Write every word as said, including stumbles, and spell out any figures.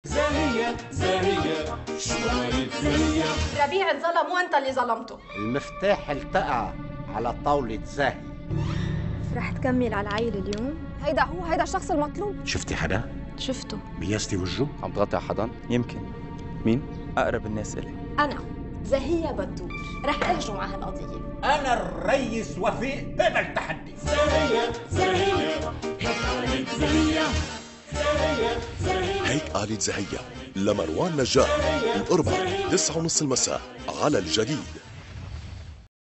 زاهية زاهية شوية زاهية. ربيع اتظلم وانت اللي ظلمته. المفتاح التقى على طاولة زاهي. رح تكمل على العيل اليوم؟ هيدا هو هيدا الشخص المطلوب. شفتي حدا؟ شفته. ميزتي وجهه؟ عم تغطي على حدا؟ يمكن. مين؟ أقرب الناس إلي. أنا زاهية بدور رح أرجو مع هالقضية. أنا الريس وفيق بقبل تحدي. زاهية زاهية هيك قالت زاهية. زاهية زاهية هيك قالت زاهية لمروان نجار. الأربعاء تسعة ونص المساء على الجديد.